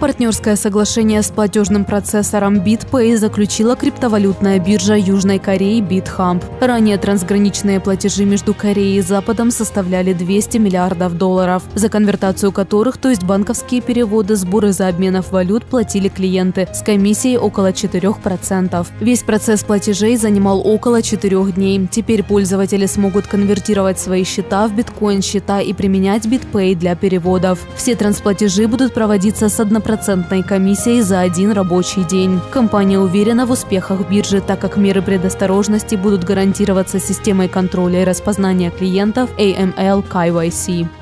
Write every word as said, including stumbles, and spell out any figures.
Партнерское соглашение с платежным процессором BitPay заключила криптовалютная биржа Южной Кореи BitHump. Ранее трансграничные платежи между Кореей и Западом составляли двести миллиардов долларов, за конвертацию которых, то есть банковские переводы, сборы за обменов валют, платили клиенты с комиссией около четырёх процентов. Весь процесс платежей занимал около четырёх дней. Теперь пользователи смогут конвертировать свои счета в биткоин-счета и применять BitPay для переводов. Все трансплатежи будут проводиться с однопроцентной комиссией за один рабочий день. Компания уверена в успехах биржи, так как меры предосторожности будут гарантироваться системой контроля и распознания клиентов эй эм эл кей вай си.